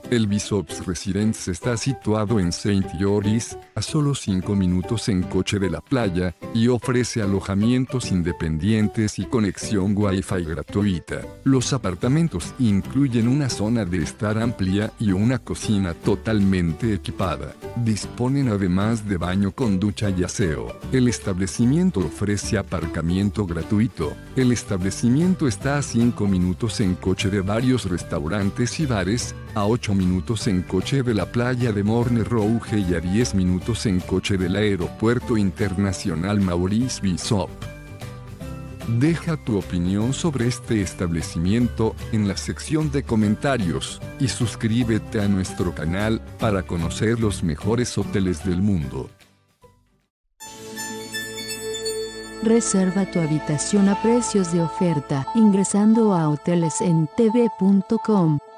El Bishops Residence está situado en Saint Joris, a solo 5 minutos en coche de la playa, y ofrece alojamientos independientes y conexión Wi-Fi gratuita. Los apartamentos incluyen una zona de estar amplia y una cocina totalmente equipada. Disponen además de baño con ducha y aseo. El establecimiento ofrece aparcamiento gratuito. El establecimiento está a 5 minutos en coche de varios restaurantes y bares, a 8 minutos en coche de la playa de Morne Rouge y a 10 minutos en coche del Aeropuerto Internacional Maurice Bishop. Deja tu opinión sobre este establecimiento en la sección de comentarios, y suscríbete a nuestro canal para conocer los mejores hoteles del mundo. Reserva tu habitación a precios de oferta ingresando a hotelesentv.com.